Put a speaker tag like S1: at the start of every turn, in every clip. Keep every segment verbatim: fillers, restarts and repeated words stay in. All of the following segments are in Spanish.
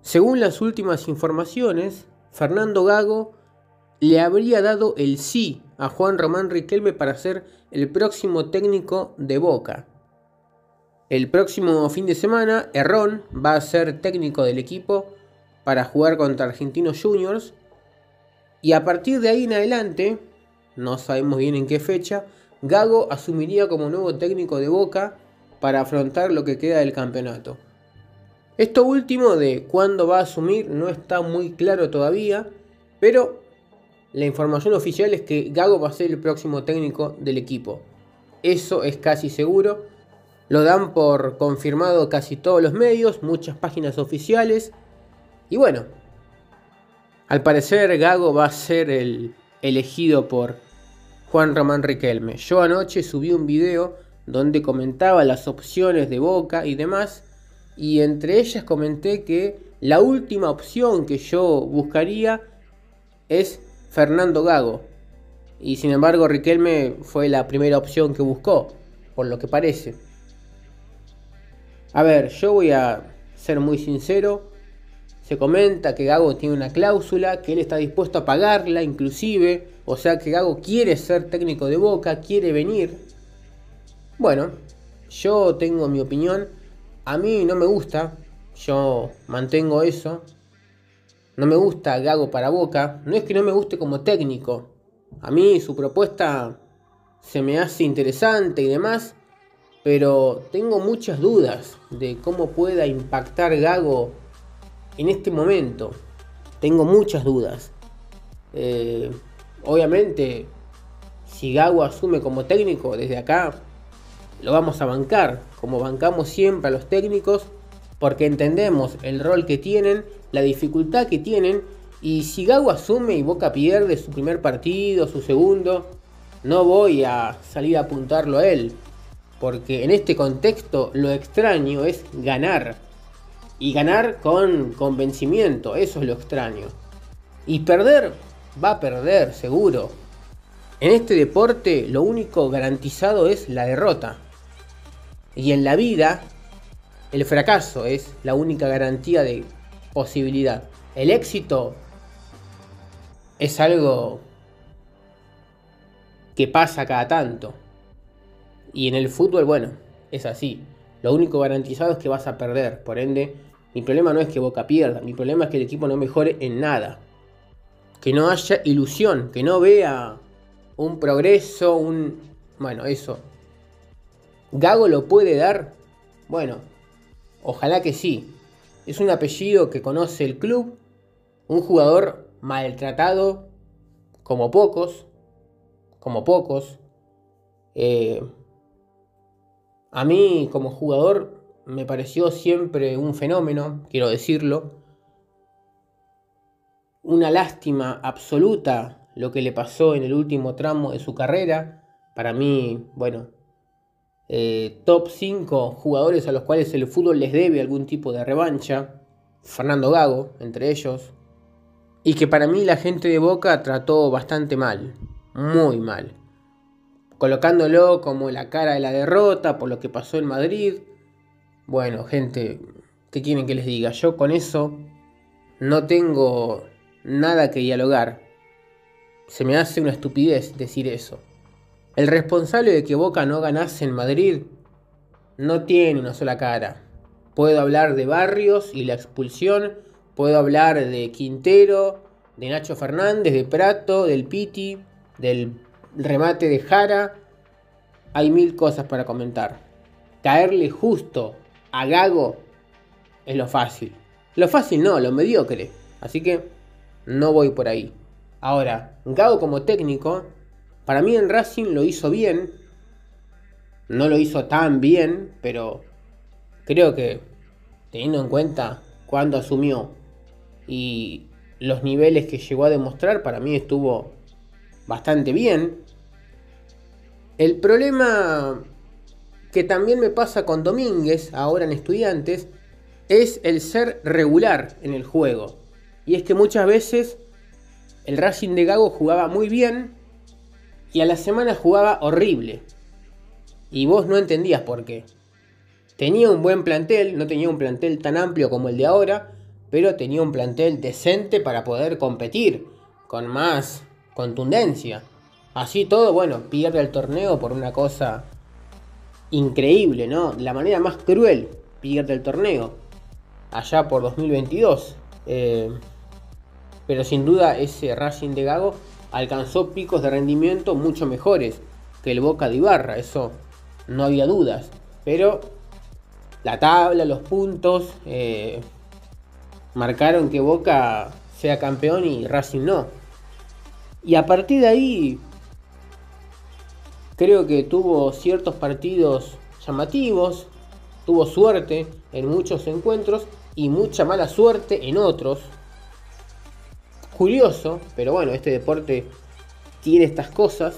S1: Según las últimas informaciones, Fernando Gago le habría dado el sí a Juan Román Riquelme para ser el próximo técnico de Boca. El próximo fin de semana, Herrón va a ser técnico del equipo para jugar contra Argentinos Juniors. Y a partir de ahí en adelante, no sabemos bien en qué fecha, Gago asumiría como nuevo técnico de Boca para afrontar lo que queda del campeonato. Esto último de cuándo va a asumir no está muy claro todavía, pero la información oficial es que Gago va a ser el próximo técnico del equipo. Eso es casi seguro. Lo dan por confirmado casi todos los medios, muchas páginas oficiales. Y bueno, al parecer Gago va a ser el elegido por Juan Román Riquelme. Yo anoche subí un video donde comentaba las opciones de Boca y demás. Y entre ellas comenté que la última opción que yo buscaría es Fernando Gago. Y sin embargo Riquelme fue la primera opción que buscó, por lo que parece. A ver, yo voy a ser muy sincero. Se comenta que Gago tiene una cláusula, que él está dispuesto a pagarla inclusive. O sea que Gago quiere ser técnico de Boca, quiere venir. Bueno, yo tengo mi opinión. A mí no me gusta, yo mantengo eso. No me gusta Gago para Boca. No es que no me guste como técnico. A mí su propuesta se me hace interesante y demás. Pero tengo muchas dudas de cómo pueda impactar Gago en este momento. Tengo muchas dudas. Eh, obviamente, si Gago asume como técnico desde acá, lo vamos a bancar, como bancamos siempre a los técnicos, porque entendemos el rol que tienen, la dificultad que tienen, y si Gago asume y Boca pierde su primer partido, su segundo, no voy a salir a apuntarlo a él, porque en este contexto lo extraño es ganar, y ganar con convencimiento, eso es lo extraño. Y perder, va a perder seguro. En este deporte lo único garantizado es la derrota. Y en la vida, el fracaso es la única garantía de posibilidad. El éxito es algo que pasa cada tanto. Y en el fútbol, bueno, es así. Lo único garantizado es que vas a perder. Por ende, mi problema no es que Boca pierda. Mi problema es que el equipo no mejore en nada. Que no haya ilusión. Que no vea un progreso, un... Bueno, eso. ¿Gago lo puede dar? Bueno, ojalá que sí. Es un apellido que conoce el club. Un jugador maltratado como pocos. Como pocos. Eh, a mí como jugador me pareció siempre un fenómeno, quiero decirlo. Una lástima absoluta lo que le pasó en el último tramo de su carrera. Para mí, bueno... Eh, top cinco jugadores a los cuales el fútbol les debe algún tipo de revancha. Fernando Gago, entre ellos. Y que para mí la gente de Boca trató bastante mal. Muy mal. Colocándolo como la cara de la derrota por lo que pasó en Madrid. Bueno, gente, ¿qué quieren que les diga? Yo con eso no tengo nada que dialogar. Se me hace una estupidez decir eso. El responsable de que Boca no ganase en Madrid no tiene una sola cara. Puedo hablar de Barrios y la expulsión, puedo hablar de Quintero, de Nacho Fernández, de Prato, del Piti, del remate de Jara. Hay mil cosas para comentar. Caerle justo a Gago es lo fácil. Lo fácil no, lo mediocre. Así que no voy por ahí. Ahora, Gago como técnico... Para mí en Racing lo hizo bien. No lo hizo tan bien, pero creo que teniendo en cuenta cuándo asumió y los niveles que llegó a demostrar, para mí estuvo bastante bien. El problema que también me pasa con Domínguez, ahora en Estudiantes, es el ser regular en el juego. Y es que muchas veces el Racing de Gago jugaba muy bien y a la semana jugaba horrible. Y vos no entendías por qué. Tenía un buen plantel, no tenía un plantel tan amplio como el de ahora, pero tenía un plantel decente para poder competir con más contundencia. Así todo, bueno, pierde el torneo por una cosa increíble, ¿no? De la manera más cruel pierde el torneo, allá por dos mil veintidós. Eh, pero sin duda ese Racing de Gago alcanzó picos de rendimiento mucho mejores que el Boca de Ibarra, eso no había dudas. Pero la tabla, los puntos, eh, marcaron que Boca sea campeón y Racing no. Y a partir de ahí, creo que tuvo ciertos partidos llamativos, tuvo suerte en muchos encuentros y mucha mala suerte en otros. Curioso, pero bueno, este deporte tiene estas cosas.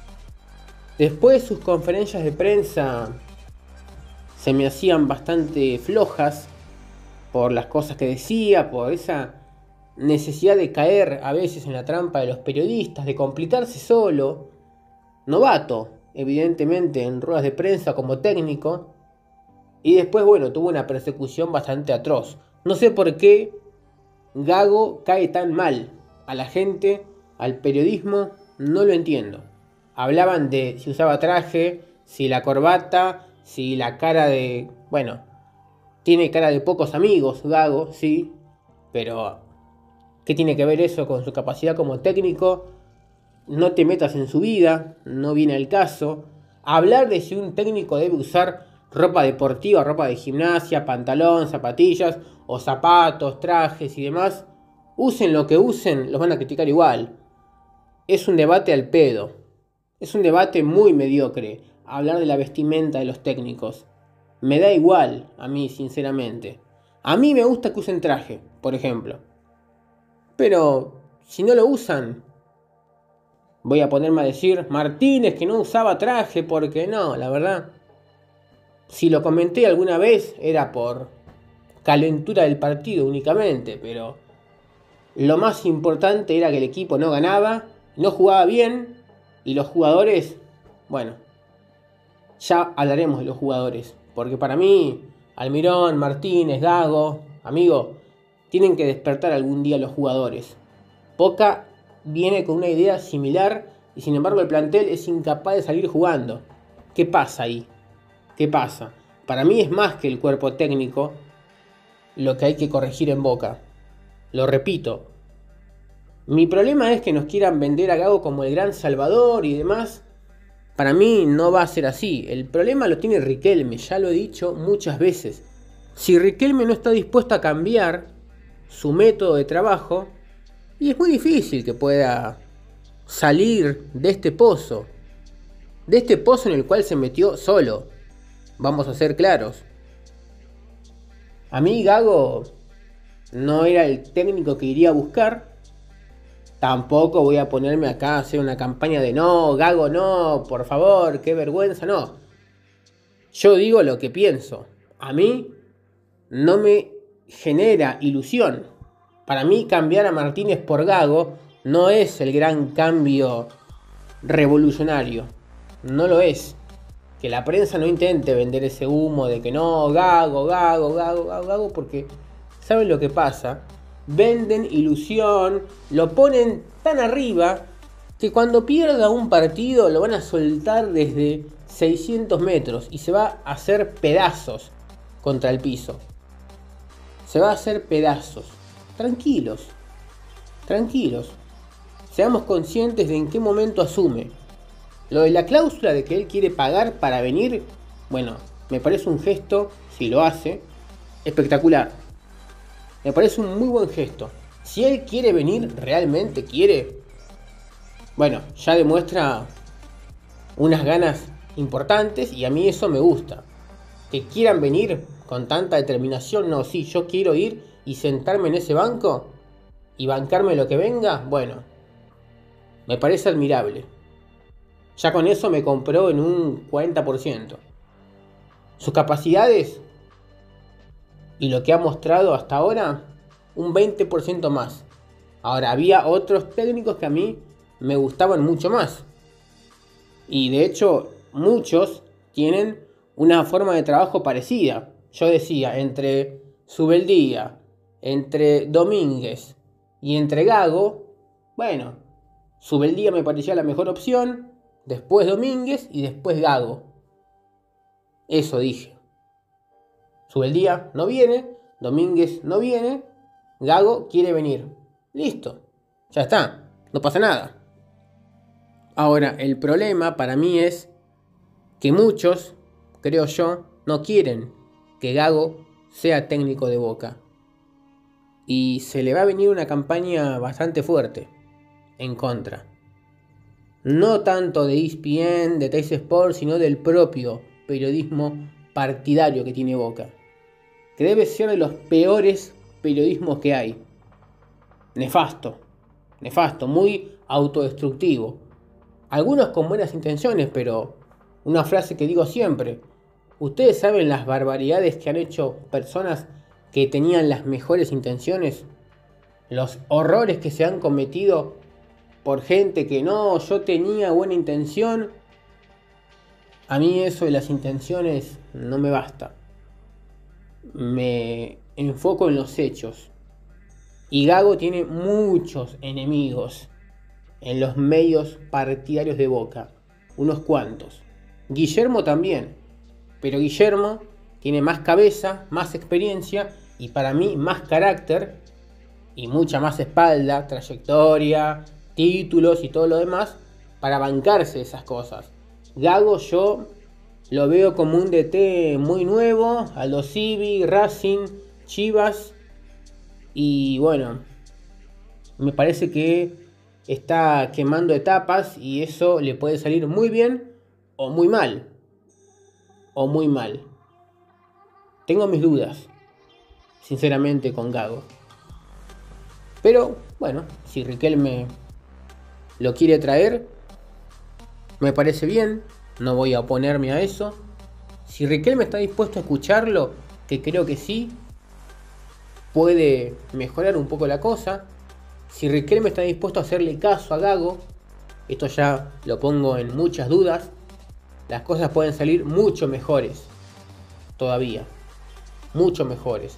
S1: Después sus conferencias de prensa se me hacían bastante flojas por las cosas que decía, por esa necesidad de caer a veces en la trampa de los periodistas, de complicarse solo. Novato, evidentemente, en ruedas de prensa como técnico. Y después, bueno, tuvo una persecución bastante atroz. No sé por qué Gago cae tan mal a la gente, al periodismo, no lo entiendo. Hablaban de si usaba traje, si la corbata, si la cara de... Bueno, tiene cara de pocos amigos, Gago, sí, pero ¿qué tiene que ver eso con su capacidad como técnico? No te metas en su vida, no viene al caso. Hablar de si un técnico debe usar ropa deportiva, ropa de gimnasia, pantalón, zapatillas o zapatos, trajes y demás, usen lo que usen, los van a criticar igual. Es un debate al pedo. Es un debate muy mediocre hablar de la vestimenta de los técnicos. Me da igual a mí, sinceramente. A mí me gusta que usen traje, por ejemplo. Pero si no lo usan, voy a ponerme a decir Martínez que no usaba traje porque no, la verdad. Si lo comenté alguna vez era por calentura del partido únicamente, pero lo más importante era que el equipo no ganaba, no jugaba bien y los jugadores, bueno, ya hablaremos de los jugadores, porque para mí Almirón, Martínez, Gago, amigo, tienen que despertar algún día los jugadores. Boca viene con una idea similar y sin embargo el plantel es incapaz de salir jugando. ¿Qué pasa ahí? ¿Qué pasa? Para mí es más que el cuerpo técnico lo que hay que corregir en Boca. Lo repito. Mi problema es que nos quieran vender a Gago como el gran salvador y demás. Para mí no va a ser así. El problema lo tiene Riquelme, ya lo he dicho muchas veces. Si Riquelme no está dispuesto a cambiar su método de trabajo, y es muy difícil que pueda salir de este pozo. De este pozo en el cual se metió solo. Vamos a ser claros. A mí Gago no era el técnico que iría a buscar. Tampoco voy a ponerme acá a hacer una campaña de no, Gago no, por favor, qué vergüenza, no. Yo digo lo que pienso. A mí no me genera ilusión. Para mí cambiar a Martínez por Gago no es el gran cambio revolucionario. No lo es. Que la prensa no intente vender ese humo de que no, Gago, Gago, Gago, Gago, Gago, porque ¿saben lo que pasa? Venden ilusión, lo ponen tan arriba que cuando pierda un partido lo van a soltar desde seiscientos metros y se va a hacer pedazos contra el piso. Se va a hacer pedazos. Tranquilos, tranquilos. Seamos conscientes de en qué momento asume. Lo de la cláusula de que él quiere pagar para venir, bueno, me parece un gesto, si lo hace, espectacular. Me parece un muy buen gesto. Si él quiere venir, realmente quiere, bueno, ya demuestra unas ganas importantes y a mí eso me gusta. Que quieran venir con tanta determinación, no, sí, yo quiero ir y sentarme en ese banco y bancarme lo que venga, bueno, me parece admirable. Ya con eso me compró en un cuarenta por ciento. Sus capacidades y lo que ha mostrado hasta ahora, un veinte por ciento más. Ahora, había otros técnicos que a mí me gustaban mucho más. Y de hecho, muchos tienen una forma de trabajo parecida. Yo decía, entre Subeldía, entre Domínguez y entre Gago, bueno, Zubeldia me parecía la mejor opción, después Domínguez y después Gago. Eso dije. Zubeldia no viene, Domínguez no viene, Gago quiere venir. Listo, ya está, no pasa nada. Ahora, el problema para mí es que muchos, creo yo, no quieren que Gago sea técnico de Boca. Y se le va a venir una campaña bastante fuerte en contra. No tanto de E S P N, de Teis Sport, sino del propio periodismo partidario que tiene Boca. Que debe ser de los peores periodismos que hay. Nefasto, nefasto, muy autodestructivo. Algunos con buenas intenciones, pero una frase que digo siempre. ¿Ustedes saben las barbaridades que han hecho personas que tenían las mejores intenciones? Los horrores que se han cometido por gente que no, yo tenía buena intención. A mí eso de las intenciones no me basta. Me enfoco en los hechos. Y Gago tiene muchos enemigos en los medios partidarios de Boca. Unos cuantos. Guillermo también. Pero Guillermo tiene más cabeza, más experiencia y para mí más carácter y mucha más espalda, trayectoria, títulos y todo lo demás para bancarse esas cosas. Gago yo lo veo como un D T muy nuevo, Aldo Civi, Racing, Chivas y bueno, me parece que está quemando etapas y eso le puede salir muy bien o muy mal. O muy mal. Tengo mis dudas, sinceramente, con Gago. Pero, bueno, si Riquelme lo quiere traer, me parece bien, no voy a oponerme a eso. Si Riquelme está dispuesto a escucharlo, que creo que sí, puede mejorar un poco la cosa. Si Riquelme está dispuesto a hacerle caso a Gago, esto ya lo pongo en muchas dudas, las cosas pueden salir mucho mejores, todavía, mucho mejores.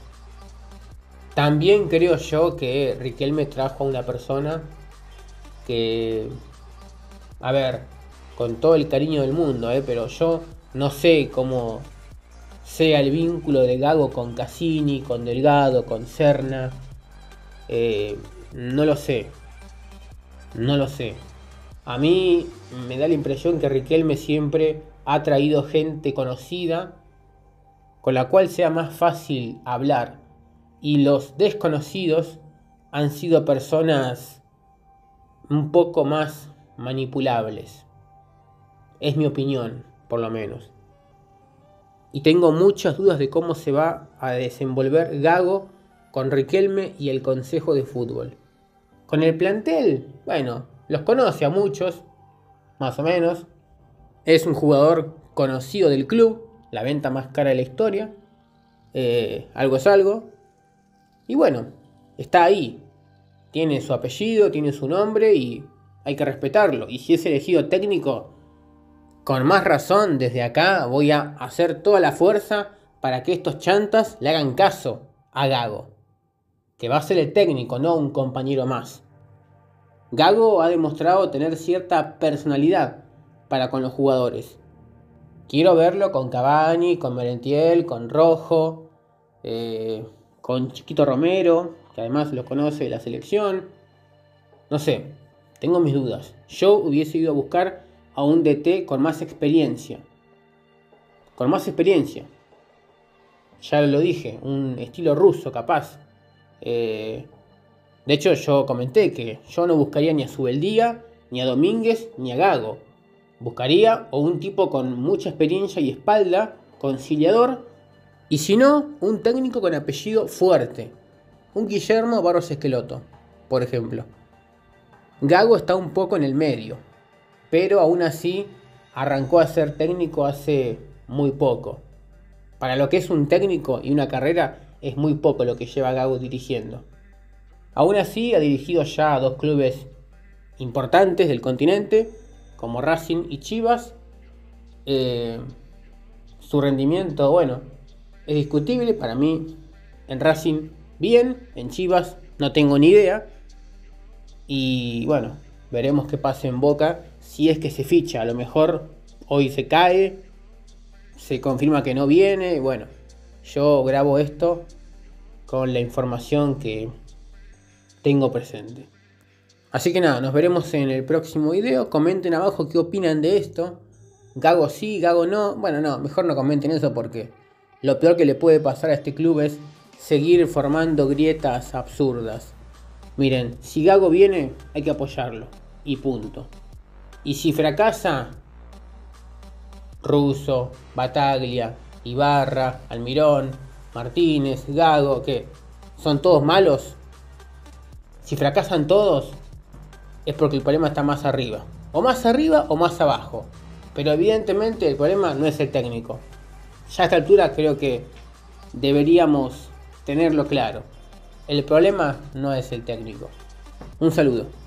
S1: También creo yo que Riquelme trajo a una persona que, a ver, con todo el cariño del mundo, eh, pero yo no sé cómo sea el vínculo de Gago con Cassini, con Delgado, con Serna, eh, no lo sé, no lo sé. A mí me da la impresión que Riquelme siempre ha traído gente conocida con la cual sea más fácil hablar y los desconocidos han sido personas un poco más manipulables. Es mi opinión, por lo menos. Y tengo muchas dudas de cómo se va a desenvolver Gago con Riquelme y el Consejo de Fútbol. Con el plantel, bueno, los conoce a muchos, más o menos. Es un jugador conocido del club, la venta más cara de la historia. Eh, algo es algo. Y bueno, está ahí. Tiene su apellido, tiene su nombre y hay que respetarlo. Y si es elegido técnico, con más razón, desde acá voy a hacer toda la fuerza para que estos chantas le hagan caso a Gago. Que va a ser el técnico, no un compañero más. Gago ha demostrado tener cierta personalidad para con los jugadores. Quiero verlo con Cavani, con Merentiel, con Rojo, eh, con Chiquito Romero, que además lo conoce de la selección. No sé, tengo mis dudas. Yo hubiese ido a buscar a un D T con más experiencia. Con más experiencia. Ya lo dije, un estilo ruso capaz. Eh, de hecho yo comenté que yo no buscaría ni a Zubeldia, ni a Domínguez, ni a Gago. Buscaría o un tipo con mucha experiencia y espalda, conciliador, y si no, un técnico con apellido fuerte. Un Guillermo Barros Esqueloto, por ejemplo. Gago está un poco en el medio, pero aún así arrancó a ser técnico hace muy poco. Para lo que es un técnico y una carrera, es muy poco lo que lleva Gago dirigiendo. Aún así ha dirigido ya a dos clubes importantes del continente, como Racing y Chivas. Eh, su rendimiento, bueno, es discutible. Para mí, en Racing bien, en Chivas no tengo ni idea. Y bueno, veremos qué pasa en Boca si es que se ficha. A lo mejor hoy se cae, se confirma que no viene. Bueno, yo grabo esto con la información que tengo presente. Así que nada, nos veremos en el próximo video. Comenten abajo qué opinan de esto. Gago sí, Gago no. Bueno, no, mejor no comenten eso porque lo peor que le puede pasar a este club es seguir formando grietas absurdas. Miren, si Gago viene, hay que apoyarlo. Y punto. Y si fracasa, Russo, Bataglia, Ibarra, Almirón, Martínez, Gago, ¿qué? ¿Son todos malos? Si fracasan todos, es porque el problema está más arriba. O más arriba o más abajo. Pero evidentemente el problema no es el técnico. Ya a esta altura creo que deberíamos tenerlo claro. El problema no es el técnico. Un saludo.